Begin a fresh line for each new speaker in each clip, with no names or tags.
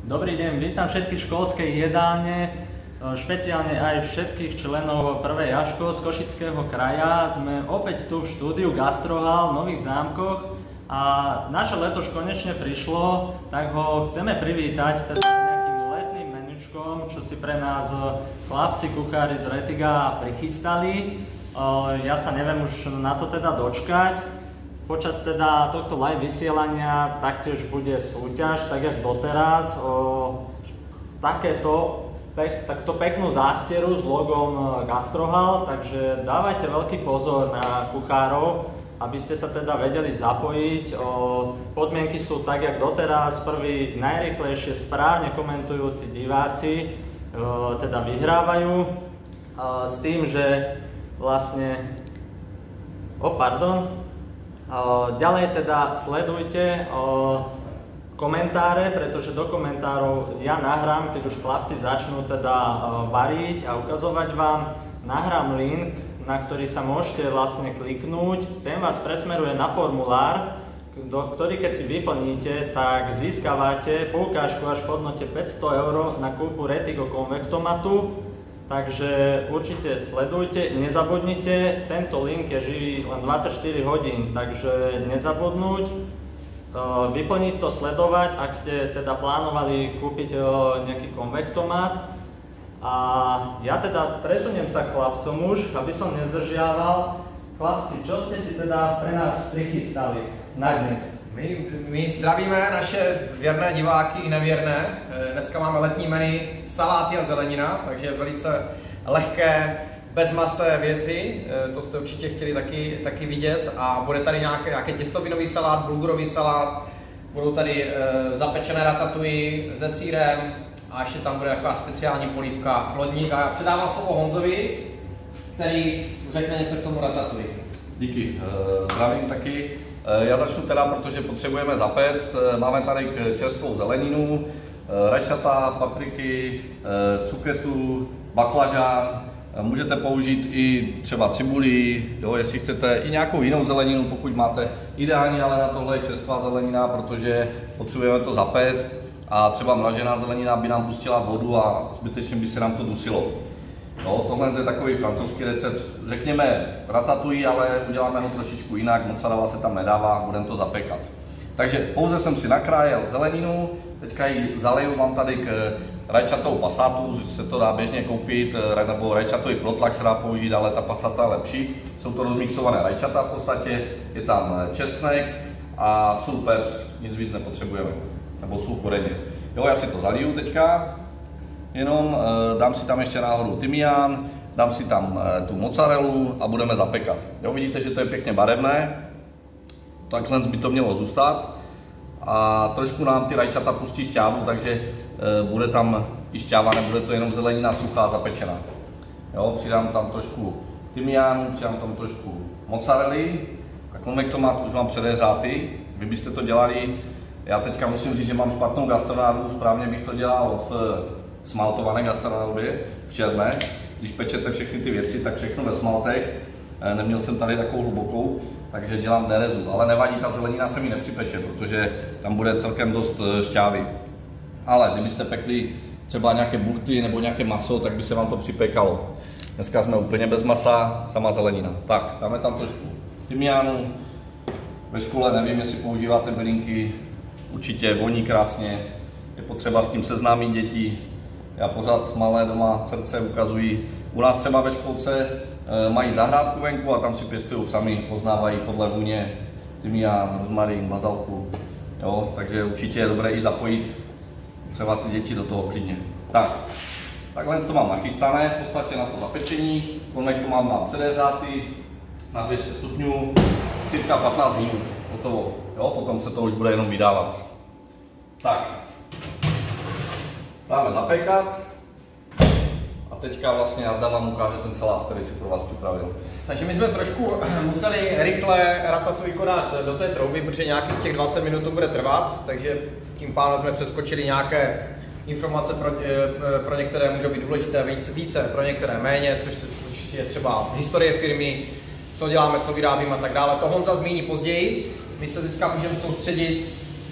Dobrý deň, vítam všetkých školskej jedálne, špeciálne aj všetkých členov prvej Jaško z Košického kraja. Sme opäť tu v štúdiu Gastrohal v Nových Zámkoch a naše leto už konečne prišlo, tak ho chceme privítať teda s nejakým letným menučkom, čo si pre nás chlapci kuchári z Retiga prichystali. Ja sa neviem už na to teda dočkať. Počas teda tohto live vysielania taktiež bude súťaž, tak jak doteraz, takto peknú zástieru s logom Gastrohal, takže dávajte veľký pozor na kuchárov, aby ste sa teda vedeli zapojiť. Podmienky sú tak jak doteraz, prvý najrýchlejšie správne komentujúci diváci teda vyhrávajú, s tým, že vlastne, ďalej teda sledujte komentáre, pretože do komentárov ja nahrám, keď už chlapci začnú teda variť a ukazovať vám, nahrám link, na ktorý sa môžete vlastne kliknúť. Ten vás presmeruje na formulár, ktorý keď si vyplníte, tak získavate poukážku až v hodnote 500 € na kúpu Retigo konvektomatu. Takže určite sledujte, nezabudnite, tento link je živý len 24 hodín, takže nezabudnúť, vyplniť to, sledovať, ak ste teda plánovali kúpiť nejaký konvektomat. A ja teda presuniem sa k chlapcom už, aby som nezdržiaval. Chlapci, čo ste si teda pre nás prichystali na dnes?
My zdravíme naše věrné diváky i nevěrné. Dneska máme letní menu saláty a zelenina, takže velice lehké, bezmasé věci. To jste určitě chtěli taky vidět. A bude tady nějaký těstovinový salát, bulgurový salát, budou tady zapečené ratatouille se sýrem a ještě tam bude taková speciální polívka flodník. A já předávám slovo Honzovi, který řekne něco k tomu ratatouille.
Díky, zdravím taky. Já začnu teda, protože potřebujeme zapéct. Máme tady čerstvou zeleninu, rajčata, papriky, cuketu, baklažán. Můžete použít i třeba cibuli, jo, jestli chcete i nějakou jinou zeleninu, pokud máte. Ideální ale na tohle je čerstvá zelenina, protože potřebujeme to zapéct a třeba mražená zelenina by nám pustila vodu a zbytečně by se nám to dusilo. No, tohle je takový francouzský recept, řekněme ratatouille, ale uděláme ho trošičku jinak, mozzarella se tam nedává, budeme to zapékat. Takže pouze jsem si nakrájel zeleninu, teďka ji zaleju, mám tady k rajčatou pasátu, se to dá běžně koupit, nebo rajčatový plotlak se dá použít, ale ta pasata je lepší. Jsou to rozmixované rajčata v podstatě, je tam česnek a sůl, pepř, nic víc nepotřebujeme, nebo sůl koreně. Jo, já si to zaliju teďka. Jenom dám si tam ještě náhodou tymián, dám si tam tu mozzarellu a budeme zapekat. Jo, vidíte, že to je pěkně barevné, takhle by to mělo zůstat a trošku nám ty rajčata pustí šťávu, takže bude tam i šťáva, nebude to jenom zelenina suchá zapečená. Jo, přidám tam trošku tymiánu, přidám tam trošku mozzarelly a konvektomat už mám předehřátý. Vy byste to dělali, já teďka musím říct, že mám špatnou gastronádu, správně bych to dělal v smaltované gastronálbě v černé. Když pečete všechny ty věci, tak všechno ve smaltech. Neměl jsem tady takovou hlubokou, takže dělám derezu. Ale nevadí, ta zelenina se mi nepřipeče, protože tam bude celkem dost šťávy. Ale kdybyste pekli třeba nějaké buchty nebo nějaké maso, tak by se vám to připekalo. Dneska jsme úplně bez masa, sama zelenina. Tak, dáme tam trošku tymiánu. Ve škole nevím, jestli používáte bylinky, určitě voní krásně. Je potřeba s tím seznámit děti. Já pořád malé doma srdce ukazují. U nás třeba ve školce mají zahrádku venku a tam si pěstují sami, poznávají podle vůně tymián, rozmarín, bazalku. Jo, takže určitě je dobré i zapojit třeba ty děti do toho klidně. Tak, takhle to mám nachystané, v podstatě na to zapečení. Konvektomat mám předehřátý na 200 stupňů, cirka 15 minut, hotovo. Jo, potom se to už bude jenom vydávat. Tak. Dáme zapékat a teďka já vám ukážu ten salát, který si pro vás připravil.
Takže my jsme trošku museli rychle ratatouille dát do té trouby, protože nějakých těch 20 minut to bude trvat, takže tím pádem jsme přeskočili nějaké informace, pro některé můžou být důležité více, pro některé méně, což je třeba historie firmy, co děláme, co vyrábíme a tak dále. To Honza zmíní později. My se teďka můžeme soustředit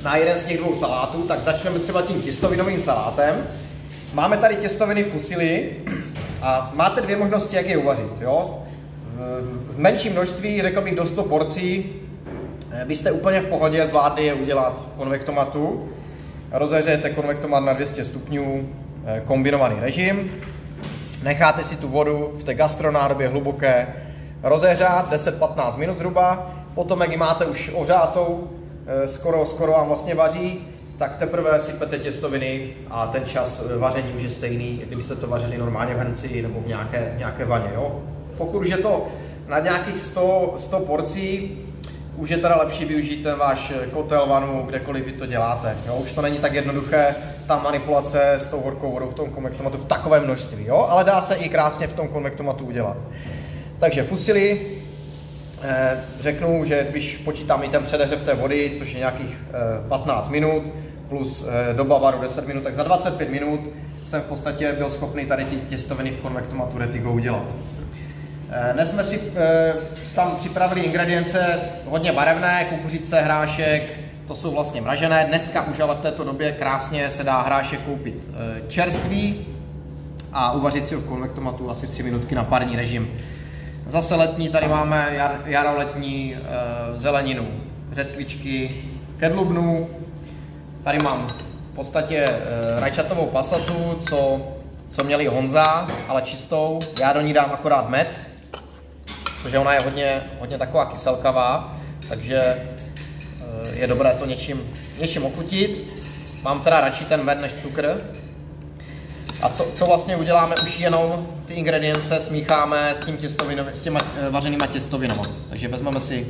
na jeden z těch dvou salátů, tak začneme třeba tím těstovinovým salátem. Máme tady těstoviny fusilli a máte dvě možnosti, jak je uvařit. Jo? V menším množství, řekl bych do 100 porcí, byste úplně v pohodě zvládli je udělat v konvektomatu. Rozehřejete konvektomat na 200 stupňů, kombinovaný režim. Necháte si tu vodu v té gastronádobě hluboké rozehřát 10-15 minut zhruba. Potom, jak ji máte už ohřátou, skoro vám vlastně vaří, tak teprve sypete těstoviny a ten čas vaření už je stejný, kdybyste to vařili normálně v hrnci nebo v nějaké vaně. Jo? Pokud už je to na nějakých 100 porcí, už je teda lepší využít ten váš kotel, vanu, kdekoliv vy to děláte. Jo? Už to není tak jednoduché, ta manipulace s tou horkou vodou v tom konvektomatu v takovém množství, jo? Ale dá se i krásně v tom konvektomatu udělat. Takže fusilli, řeknu, že když počítám i ten předehřev té vody, což je nějakých 15 minut, plus doba varu 10 minut, tak za 25 minut jsem v podstatě byl schopný tady ty těstoviny v konvektomatu Ready Go udělat. Dnes jsme si tam připravili ingredience hodně barevné, kukuřice, hrášek, to jsou vlastně mražené. Dneska už ale v této době krásně se dá hrášek koupit čerstvý a uvařit si ho v konvektomatu asi 3 minutky na parní režim. Zase letní, tady máme jaroletní zeleninu, řetkvičky, kedlubnu. Tady mám v podstatě rajčatovou pasatu, co měli Honza, ale čistou. Já do ní dám akorát med, protože ona je hodně taková kyselkavá, takže je dobré to něčím ochutit. Mám teda radši ten med než cukr. A co vlastně uděláme, už jenom ty ingredience smícháme s těma vařenýma těstovinama. Takže vezmeme si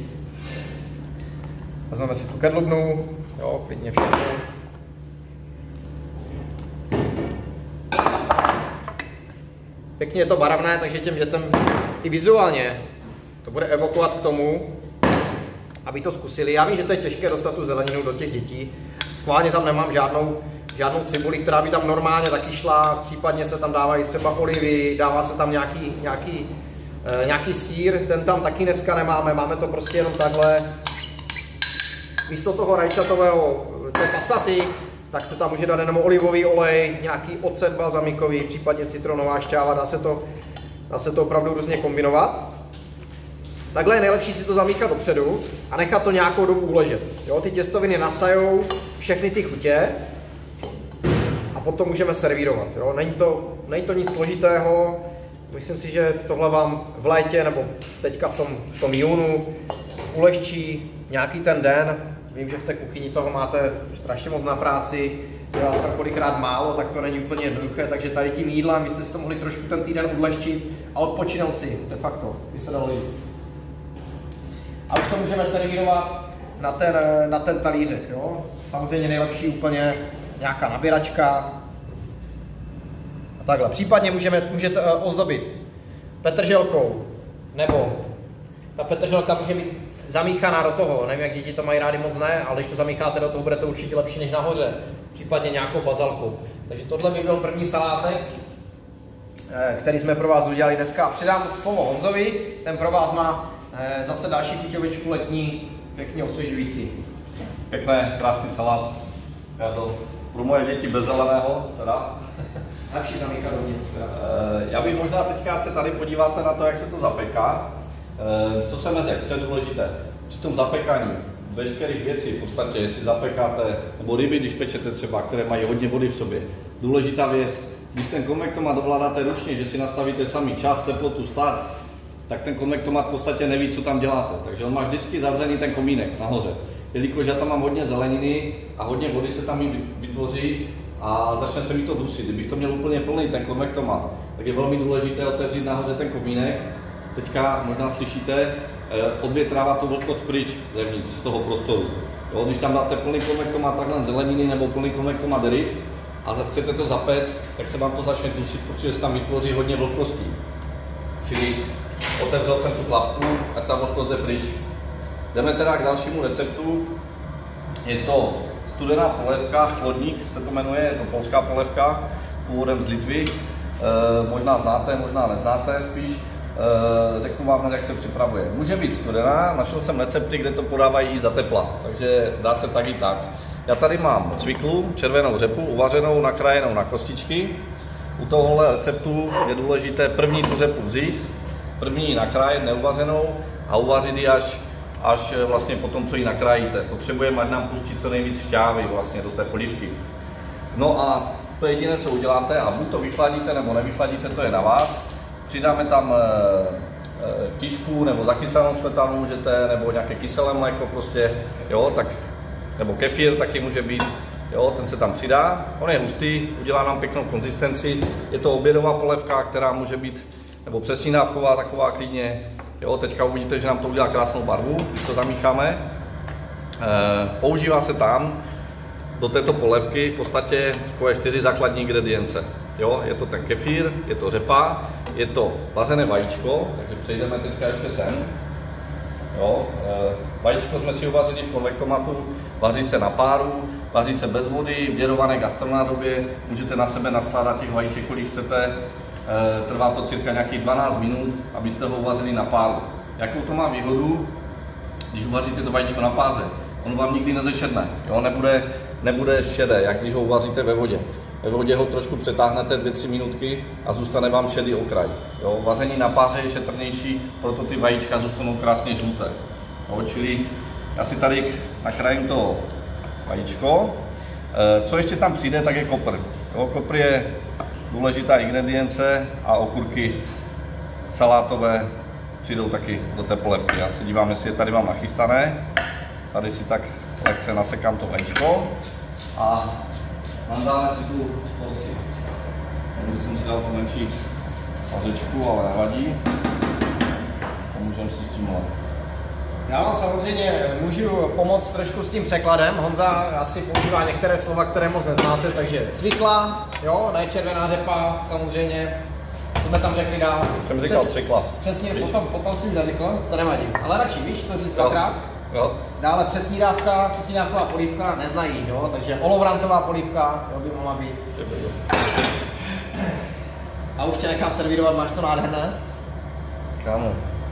tu kedlubnu, jo, klidně všechno. Pěkně je to barevné, takže těm dětem i vizuálně to bude evokovat k tomu, aby to zkusili. Já vím, že to je těžké dostat tu zeleninu do těch dětí. Schválně tam nemám žádnou cibuli, která by tam normálně taky šla, případně se tam dávají třeba olivy, dává se tam nějaký sýr, ten tam taky dneska nemáme, máme to prostě jenom takhle. Místo toho rajčatového, té pasaty, tak se tam může dát jenom olivový olej, nějaký ocet balzamikový, případně citronová šťáva, dá se to opravdu různě kombinovat. Takhle je nejlepší si to zamíchat dopředu a nechat to nějakou dobu uležet. Jo, ty těstoviny nasajou všechny ty chutě a potom můžeme servírovat. Jo. Není to nic složitého, myslím si, že tohle vám v létě nebo teďka v tom júnu ulehčí nějaký ten den. Vím, že v té kuchyni toho máte strašně moc na práci, je vás tak kolikrát málo, tak to není úplně jednoduché, takže tady tím jídlem byste si to mohli trošku ten týden odlehčit a odpočinout si, de facto, by se dalo říct. A už to můžeme servírovat na ten talířek, jo? Samozřejmě nejlepší úplně nějaká nabíračka a takhle. Případně můžete ozdobit petrželkou, nebo ta petrželka může být zamíchaná do toho, nevím, jak děti to mají rádi, moc ne, ale když to zamícháte do toho, bude to určitě lepší než nahoře, případně nějakou bazalkou. Takže tohle by byl první salátek, který jsme pro vás udělali dneska. Předám slovo Honzovi, ten pro vás má zase další chuťovičku letní, pěkně osvěžující.
Pěkné, krásný salát. Pro moje děti bez zeleného, teda.
Lepší zamíchat dovnitř.
Já bych možná teďka se tady podíváte na to, jak se to zapeká. To jsem neřekl, co je důležité. Při tom zapekání veškerých věcí, v podstatě, jestli zapekáte, nebo ryby, když pečete třeba, které mají hodně vody v sobě. Důležitá věc, když ten konvektomat ovládáte ručně, že si nastavíte sami čas, teplotu, start, tak ten konvektomat v podstatě neví, co tam děláte. Takže on má vždycky zavřený ten komínek nahoře. Jelikož já tam mám hodně zeleniny a hodně vody se tam vytvoří a začne se mi to dusit. Kdybych to měl úplně plný ten konvektomat, tak je velmi důležité otevřít nahoře ten komínek. Teďka možná slyšíte, odvětrává tu vlhkost pryč zevnitř z toho prostoru. Jo, když tam dáte plný konvektomat takhle zeleniny nebo plný konvektomat ryb a chcete to zapéct, tak se vám to začne dusit, protože se tam vytvoří hodně vlhkostí. Čili otevřel jsem tu klapku a ta vlhkost jde pryč. Jdeme teda k dalšímu receptu. Je to studená polévka, chlodník se to jmenuje, je to polská polévka, původem z Litvy. Možná znáte, možná neznáte spíš. Řeknu vám, jak se připravuje. Může být studená, našel jsem recepty, kde to podávají i za tepla, takže dá se tak i tak. Já tady mám cviklu, červenou řepu, uvařenou, nakrájenou na kostičky. U tohohle receptu je důležité první tu řepu vzít, první nakrájet neuvařenou a uvařit ji až vlastně po tom, co ji nakrájíte. Potřebujeme, ať nám pustí co nejvíc šťávy vlastně do té polívky. No a to je jediné, co uděláte, a buď to vychladíte nebo nevychladíte, to je na vás. Přidáme tam kišku nebo zakyselenou smetanu můžete, nebo nějaké kyselé mléko prostě, jo, tak, nebo kefír taky může být, jo, ten se tam přidá. On je hustý, udělá nám pěknou konzistenci. Je to obědová polévka, která může být, nebo přesínávková, taková klidně. Jo, teďka uvidíte, že nám to udělá krásnou barvu, když to zamícháme. Používá se tam do této polévky v podstatě takové 4 základní ingredience. Jo, je to ten kefír, je to řepa, je to vařené vajíčko, takže přejdeme teďka ještě sem. Jo, vajíčko jsme si uvařili v konvektomatu, vaří se na páru, vaří se bez vody, v děrované gastronádobě, můžete na sebe naskládat těch vajíček, kolik chcete, trvá to cirka nějakých 12 minut, abyste ho uvařili na páru. Jakou to má výhodu, když uvaříte to vajíčko na páře? On vám nikdy nezešedne, jo, nebude šedé, jak když ho uvaříte ve vodě. Ve vodě ho trošku přetáhnete 2-3 minutky a zůstane vám šedý okraj. Jo, vaření na páře je šetrnější, proto ty vajíčka zůstanou krásně žluté. Jo, čili já si tady nakrájím to vajíčko. Co ještě tam přijde, tak je kopr. Jo, kopr je důležitá ingredience a okurky salátové přijdou taky do té polévky. Já se dívám, jestli je tady mám nachystané. Tady si tak lehce nasekám to vajíčko a dáme si tu porci. Když jsem si dal tu menší vařečku, ale nevadí. Pomůžeme si s tímhle.
Já vám samozřejmě můžu pomoct trošku s tím překladem. Honza asi používá některé slova, které moc neznáte, takže cvikla, jo, ne červená řepa, samozřejmě. Co jsme tam řekli dál?
Jsem říkal cvikla.
Přesně, potom si neřekl, to nevadí. Ale radši, víš, to říct dvakrát.
Jo.
Dále přesnívková polívka neznají, jo, takže olovrantová polívka, jo, by mohla být. A už tě nechám servírovat, máš to nádherné?
Kámo.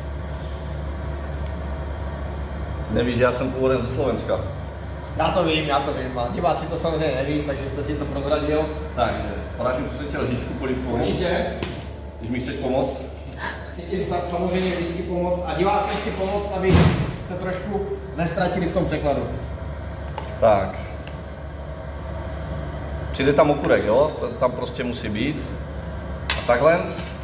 Nevíš, že já jsem původem ze Slovenska.
Já to vím, a diváci to samozřejmě neví, takže ty si to prozradil.
Takže, podáš mi prostě lžičku polívkovou?
Určitě.
Když mi chceš pomoct?
Chci ti samozřejmě vždycky pomoct a diváci chci pomoct, aby se trošku nestratili v tom překladu.
Tak. Přijde tam okurek, jo? Tam prostě musí být. A takhle.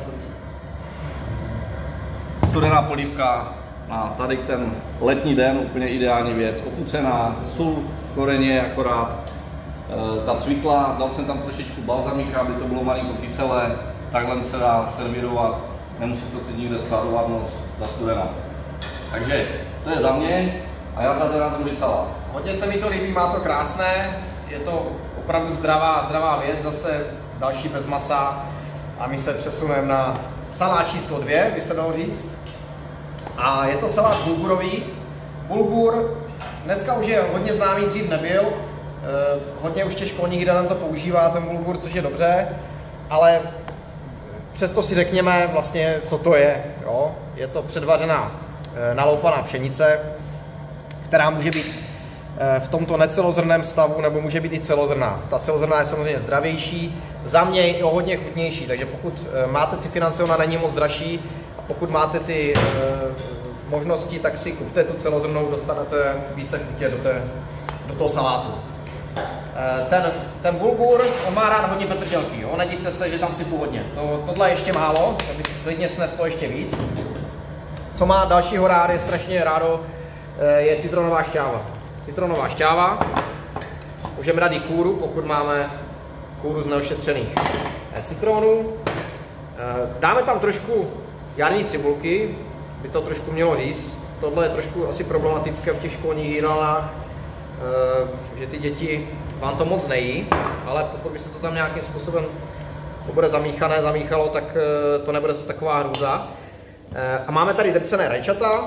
Studená polívka na tady ten letní den, úplně ideální věc. Ochucená, sůl, koreně akorát. Ta cvikla, dal jsem tam trošičku balzamika, aby to bylo malinko kyselé. Takhle se dá servírovat, nemusí to teď nikde skladovat moc za studená. Takže to je za mě a já tady na druhý salát.
Hodně se mi to líbí, má to krásné, je to opravdu zdravá věc, zase další bez masa a my se přesuneme na salát číslo 2, by se dalo říct. A je to salát bulgurový. Bulgur dneska už je hodně známý, dřív nebyl, hodně už těch školních jídelen to používá ten bulgur, což je dobře, ale přesto si řekněme vlastně, co to je. Jo? Je to předvařená naloupaná pšenice, která může být v tomto necelozrnném stavu, nebo může být i celozrnná. Ta celozrnná je samozřejmě zdravější, za mě je o hodně chutnější, takže pokud máte ty finance, ona není moc dražší, a pokud máte ty možnosti, tak si kupte tu celozrnnou, dostanete více chutě do toho salátu. Ten bulgur, on má rád hodně petrželky, jo? Nedivte se, že tam sypu hodně. Tohle je ještě málo, aby si klidně sneslo ještě víc. Co má dalšího rád, je strašně rádo, je citronová šťáva. Citronová šťáva, můžeme dát i kůru, pokud máme kůru z neošetřených citronů. Dáme tam trošku jarní cibulky, by to trošku mělo říct. Tohle je trošku asi problematické v těch školních jídelnách, že ty děti vám to moc nejí, ale pokud by se to tam nějakým způsobem to bude zamíchalo, tak to nebude zase taková hrůza. A máme tady drcené rajčata,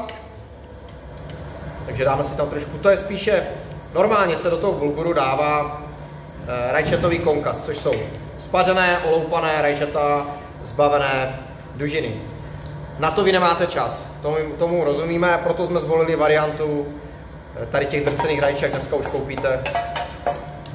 takže dáme si tam trošku, to je spíše, normálně se do toho bulguru dává rajčatový konkas, což jsou spařené, oloupané rajčata, zbavené dužiny. Na to vy nemáte čas, tomu rozumíme, proto jsme zvolili variantu tady těch drcených rajček, dneska už koupíte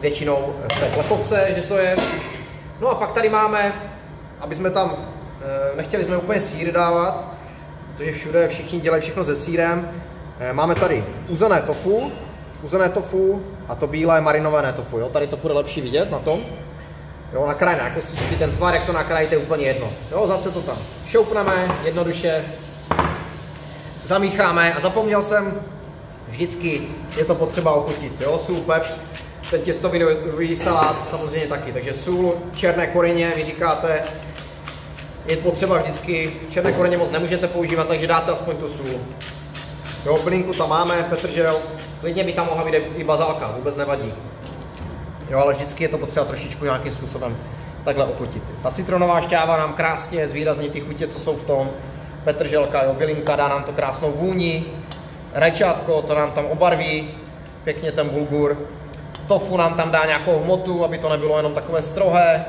většinou v té plechovce, že to je. No a pak tady máme, aby jsme tam, nechtěli jsme úplně sýr dávat, protože všude všichni dělají všechno se sýrem. Máme tady uzené tofu a to bílé marinované tofu, jo? Tady to bude lepší vidět na tom. Jo, nakrájené kostičky, ten tvar, jak to nakrájíte, je úplně jedno. Jo, zase to tam šoupneme, jednoduše zamícháme a zapomněl jsem, vždycky je to potřeba ochutit, jo, sůl, pepř, ten těstovinový salát samozřejmě taky, takže sůl, černé kořeně, vy říkáte, je potřeba vždycky, černé kořeně moc nemůžete používat, takže dáte aspoň tu sůl. Jo, bylinku tam máme, petržel, klidně by tam mohla být i bazálka, vůbec nevadí. Jo, ale vždycky je to potřeba trošičku nějakým způsobem takhle ochutit. Ta citronová šťáva nám krásně zvýrazní ty chutě, co jsou v tom. Petrželka, jo, bylinka, dá nám to krásnou vůni. Rajčátko, to nám tam obarví pěkně ten bulgur. Tofu nám tam dá nějakou hmotu, aby to nebylo jenom takové strohé.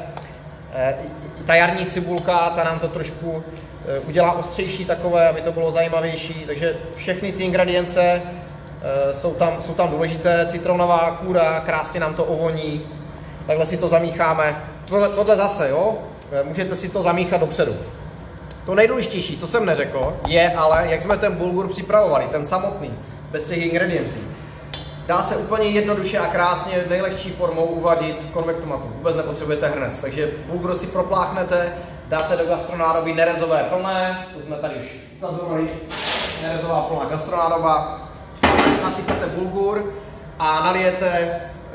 Ta jarní cibulka, ta nám to trošku udělá ostřejší takové, aby to bylo zajímavější. Takže všechny ty ingredience jsou tam důležité, citronová kůra, krásně nám to ovoní, takhle si to zamícháme. Tohle zase, jo, můžete si to zamíchat dopředu. To nejdůležitější, co jsem neřekl, je ale, jak jsme ten bulgur připravovali, ten samotný, bez těch ingrediencí. Dá se úplně jednoduše a krásně nejlehčí formou uvařit v konvektomatu. Vůbec nepotřebujete hrnec, takže bulgur si propláchnete, dáte do gastronádoby nerezové plné, to jsme tady už ukazovali, nerezová plná gastronádoba. Nasypete bulgur a nalijete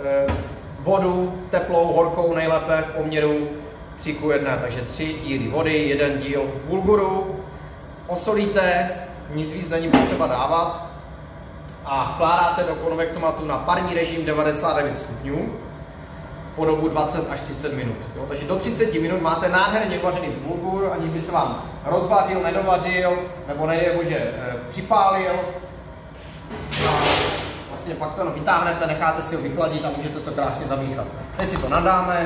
vodu teplou, horkou, nejlépe v poměru 3:1, takže 3 díly vody, 1 díl bulguru. Osolíte, nic víc není potřeba dávat a vkládáte do konvektomatu na parní režim 99 stupňů po dobu 20 až 30 minut. Jo? Takže do 30 minut máte nádherně uvařený bulgur, aniž by se vám rozvařil, nedovařil, nebo připálil. A vlastně pak to vytáhnete, necháte si ho vychladit a můžete to krásně zamíchat. Teď si to nadáme.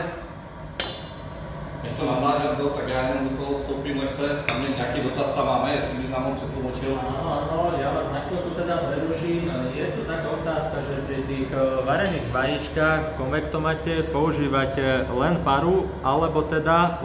Než to nadážem, tak já jenom do toho vstoupím lehce, tam nějaký dotaz tam máme, jestli bys nám ho přetlumočil.
Áno, ja vás na chvíľku teda preruším. Je tu taká otázka, že pri tých varených vajíčkách v konvektomate používate len paru, alebo teda,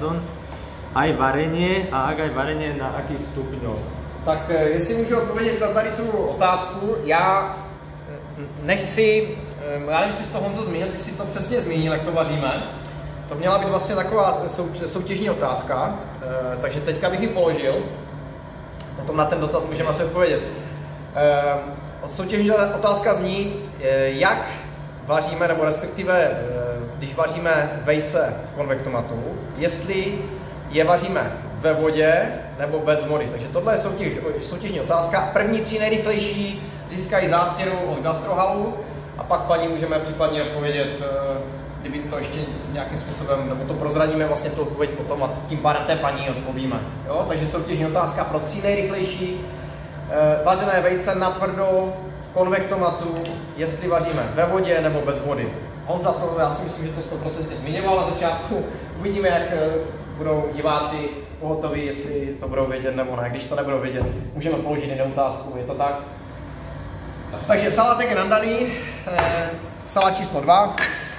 aj varenie, a ak aj varenie, na akých stupňoch?
Tak jestli můžu odpovědět na tady tu otázku, já nechci, já nevím, jestli jsi to Honzo zmínil, ty jsi to přesně zmínil, jak to vaříme. To měla být vlastně taková soutěžní otázka, takže teďka bych ji položil, potom na ten dotaz můžeme asi odpovědět. Soutěžní otázka zní, jak vaříme, nebo respektive, když vaříme vejce v konvektomatu, jestli je vaříme ve vodě nebo bez vody. Takže tohle je soutěžní otázka. První 3 nejrychlejší získají zástěru od Gastrohalu a pak paní můžeme případně odpovědět, kdyby to ještě nějakým způsobem, nebo to prozradíme vlastně tu odpověď potom a tím pádem té paní odpovíme. Jo? Takže soutěžní otázka pro 3 nejrychlejší. Vařené vejce na tvrdo v konvektomatu, jestli vaříme ve vodě nebo bez vody. Honza to, já si myslím, že to 100% zmiňoval na začátku. Uvidíme, jak budou diváci pohotoví, jestli to budou vědět nebo ne. Když to nebudou vědět, můžeme položit jinou otázku, je to tak? Takže salátek je nandaný, salát číslo 2.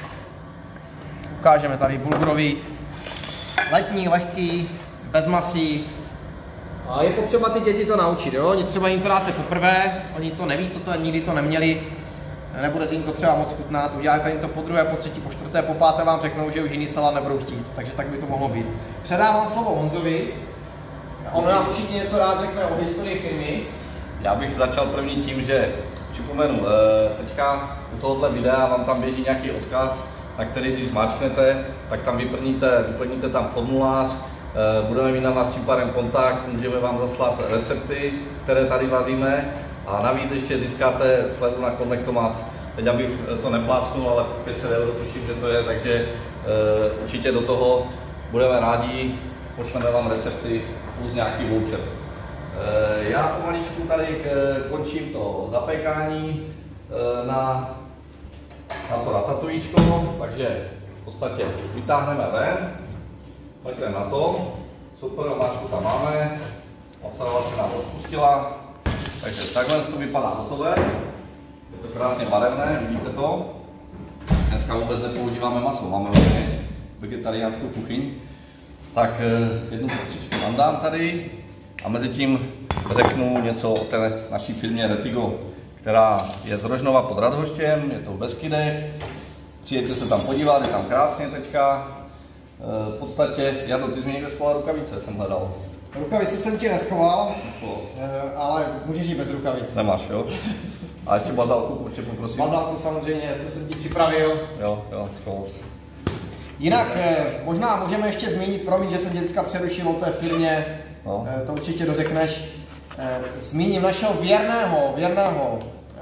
Ukážeme tady bulgurový, letní, lehký, bez masí. A je potřeba ty děti to naučit, jo? Oni třeba jim to dáte poprvé, oni to neví, co to je, nikdy to neměli, nebude jim to třeba moc chutnat, uděláte jim to po druhé, po třetí, po čtvrté, po páté vám řeknou, že už jiný salát nebudou chtít, takže tak by to mohlo být. Předávám slovo Honzovi, on nám určitě něco rád řekne o historii firmy.
Já bych začal první tím, že připomenu, teďka u tohohle videa vám tam běží nějaký odkaz, na který když zmáčknete, tak tam vyplníte tam formulář, budeme mít na vás tím pádem kontakt, můžeme vám zaslat recepty, které tady vaříme a navíc ještě získáte slevu na konvektomat. Teď abych to neplácnul, ale 500 € tuším, že to je, takže určitě do toho budeme rádi, pošleme vám recepty plus nějaký voucher. Já pomaličku tady končím to zapékání na to ratatujíčko, takže v podstatě vytáhneme ven, pojďme na to, super, máčku tam máme, obsahovat se nám rozpustila, takže takhle to vypadá hotové, je to krásně barevné, vidíte to. Dneska dneska vůbec nepoužíváme maso, máme vlastně vegetariánskou kuchyň. Tak jednu porcičku vám dám tady a mezi tím řeknu něco o té naší firmě Retigo, která je z Rožnova pod Radhoštěm, je to v Beskydech. Přijďte se tam podívat, je tam krásně teďka. V podstatě, Jarno, ty jsi mi někde schoval rukavice, jsem hledal.
Rukavici jsem ti neschoval, ale můžeš jít bez rukavic.
Nemáš, jo? A ještě bazálku, určitě poprosím.
Bazálku samozřejmě, to jsem ti připravil.
Jo, schol.
Jinak možná můžeme ještě zmínit, promiň, že jsem tě teďka přerušil o té firmě, no. To určitě dořekneš. Zmíním našeho věrného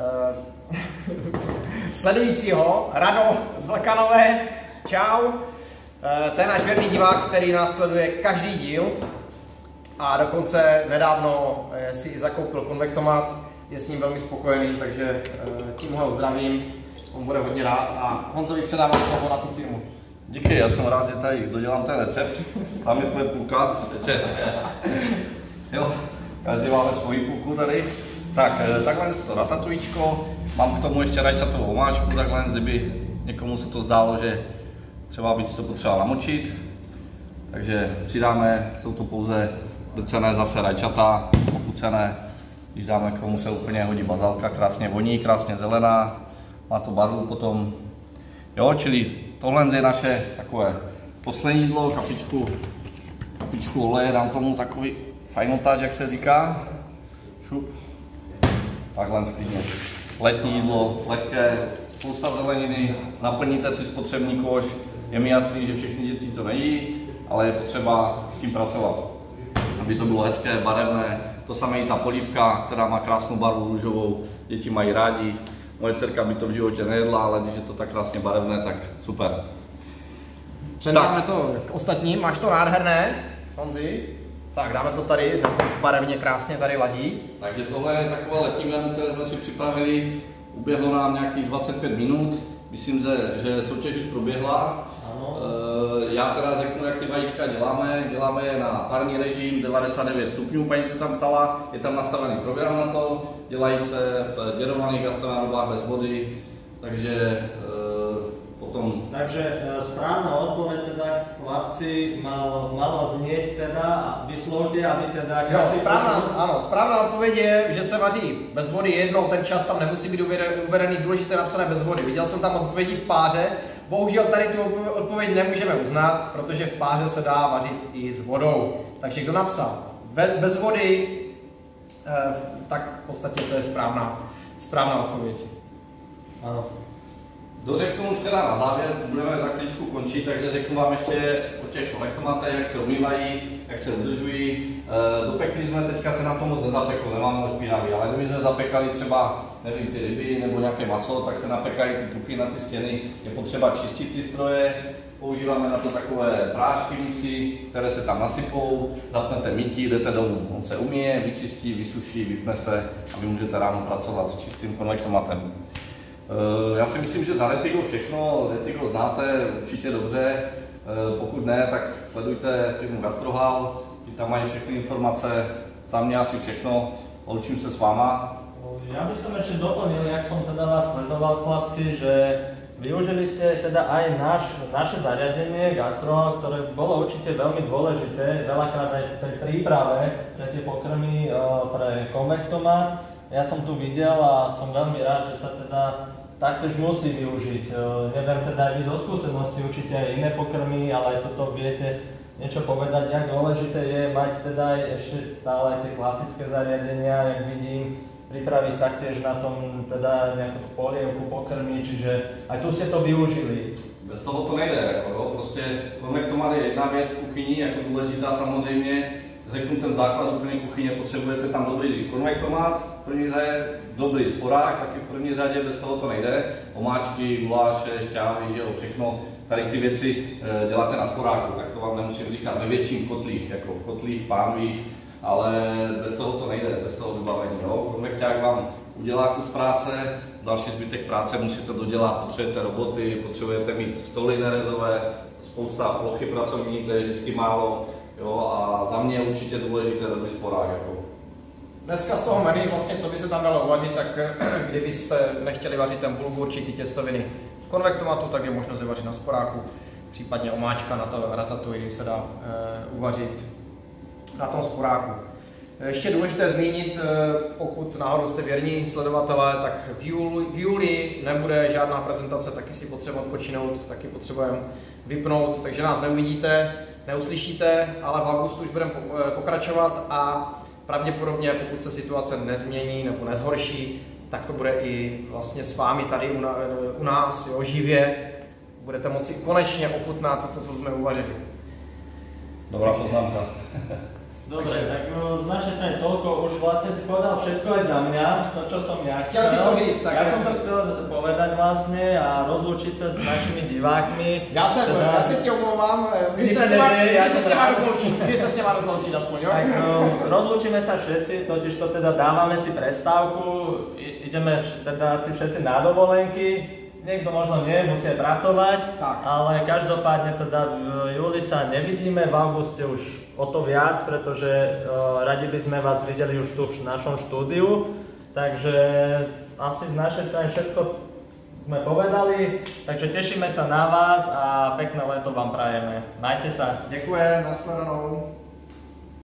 sledujícího, Rado z Vlkanové. Čau. To je náš věrný divák, který nás sleduje každý díl a dokonce nedávno si i zakoupil konvektomat, je s ním velmi spokojený, takže tím ho zdravím, on bude hodně rád a Honzovi předávám slovo na tu firmu.
Díky, já jsem rád, že tady dodělám ten recept, tam je tvoje půlka, jo, každý máme svoji půlku tady. Tak, takhle to ratatujíčko, mám k tomu ještě rajčatovou omáčku, takhle, kdyby někomu se to zdálo, že třeba by to potřeba namočit, takže přidáme, jsou to pouze drcené zase rajčata, pochucené, když dáme k tomu se úplně hodí bazálka, krásně voní, krásně zelená, má to barvu potom, jo, čili tohle je naše takové poslední jídlo, kapičku oleje, dám tomu takový fajnotáž, jak se říká, šup, takhle sklidně. Letní jídlo, lehké, spousta zeleniny, naplníte si spotřební koš. Je mi jasný, že všechny děti to nejí, ale je potřeba s tím pracovat, aby to bylo hezké, barevné. To samé i ta polívka, která má krásnou barvu růžovou, děti mají rádi. Moje dcerka by to v životě nejedla, ale když je to tak krásně barevné, tak super.
Předáme to k ostatním, máš to nádherné, Honzi. Tak dáme to tady, to barevně krásně tady ladí.
Takže tohle je takové letní menu, které jsme si připravili. Uběhlo nám nějakých 25 minut. Myslím, že soutěž už proběhla. Ano. Já teda řeknu, jak ty vajíčka děláme. Děláme je na parní režim 99 stupňů, paní se tam ptala. Je tam nastavený program na to. Dělají se v děrovaných gastronárobách bez vody. Takže potom...
Takže správna odpoveď teda, chlapci, mala znieť teda, vyslovte, aby teda...
Jo, správná odpověď je, že se vaří bez vody jednou, ten čas tam nemusí být uvedený, důležité napsané bez vody. Viděl jsem tam odpovědi v páře, bohužel tady tu odpověď nemůžeme uznat, protože v páře se dá vařit i s vodou. Takže kdo napsal bez vody, tak v podstatě to je správná odpověď.
Ano. Dořeknu už teda na závěr, budeme za chvíličku končit, takže řeknu vám ještě o těch konvektomatech, jak se umývají, jak se udržují. Dopekli jsme, teďka se nám to moc nezapeklo, nemáme ho špinavý, ale kdyby jsme zapekali třeba, nevím, ty ryby nebo nějaké maso, tak se napekají ty tuky na ty stěny. Je potřeba čistit ty stroje, používáme na to takové prášky mixy, které se tam nasypou, zapnete mytí, jdete domů. On se umije, vyčistí, vysuší, vypne se a vy můžete ráno pracovat s čistým konvektomatem. Já si myslím, že za Retigo všechno, Retigo znáte určitě dobře, pokud ne, tak sledujte firmu Gastrohal, ti tam mají všechny informace, za mě asi všechno, loučím se s váma.
Ja by som ešte doplnil, jak som teda vás sledoval, chlapci, že využili ste teda aj naše zariadenie Gastrohal, ktoré bolo určite veľmi dôležité, veľakrát aj v tej príprave pre tie pokrmy pre konvektomat. Ja som tu videl a som veľmi rád, že sa teda taktiež musí využiť. Neviem teda aj vy zo skúsenosti, určite aj iné pokrmy, ale aj toto viete niečo povedať, jak dôležité je mať teda aj ešte stále aj tie klasické zariadenia, jak vidím, pripraviť taktiež na tom teda nejakú polievku, pokrmy, čiže aj tu ste to využili.
Bez toho to nejde, jako, jo? Prostě konvektomat je jedna věc v kuchyni, jako důležitá samozřejmě. Řeknu ten základ úplné kuchyně, potřebujete tam dobrý konvektomat, v první řadě dobrý sporák, taky v první řadě bez toho to nejde. Omáčky, guláše, šťávy, že jo, všechno. Tady ty věci děláte na sporáku, tak to vám nemusím říkat ve větších kotlích, jako v kotlích, pánvích, ale bez toho to nejde, bez toho vybavení. Jo. Konvekťák vám udělá kus práce, další zbytek práce musíte dodělat, potřebujete roboty, potřebujete mít stoly nerezové, spousta plochy pracovní, to je vždycky málo. Jo, a za mě je určitě důležité dobrý sporák. Jako.
Dneska z toho menu, vlastně, co by se tam dalo uvařit, tak kdybyste nechtěli vařit ten bulgur či ty těstoviny, konvektomatu, tak je možnost je vařit na sporáku, případně omáčka na ratatouille se dá uvařit na tom sporáku. Ještě důležité zmínit, pokud náhodou jste věrní sledovatelé, tak v júli nebude žádná prezentace, taky si potřebujeme odpočinout, taky potřebujeme vypnout, takže nás neuvidíte, neuslyšíte, ale v augustu už budeme pokračovat a pravděpodobně, pokud se situace nezmění nebo nezhorší, tak to bude i vlastně s vámi tady u nás, jo, živě. Budete moci konečně ochutnat to, co jsme uvařili.
Dobrá poznámka.
Dobre, tak z našej strany toľko, už vlastne si povedal všetko aj za mňa, to čo som ja chcel.
Chtěl si to říct, tak
ja som to chcel povedať vlastne a rozlúčiť sa s našimi divákmi.
Já se tě omlouvám,
Nic se neděje, já jsem rád.
Můžeš se s těma rozloučit aspoň, jo?
Tak rozlúčime sa všetci, totiž to teda dávame si prestávku, ideme teda si všetci na dovolenky. Niekto možno nie, musí aj pracovať,
tak.
Ale každopádne teda v júli sa nevidíme, v auguste už o to viac, pretože radi by sme vás videli už tu v našom štúdiu. Takže asi z našej strany všetko sme povedali, takže tešíme sa na vás a pekné leto vám prajeme. Majte sa.
Děkuji, nashledanou.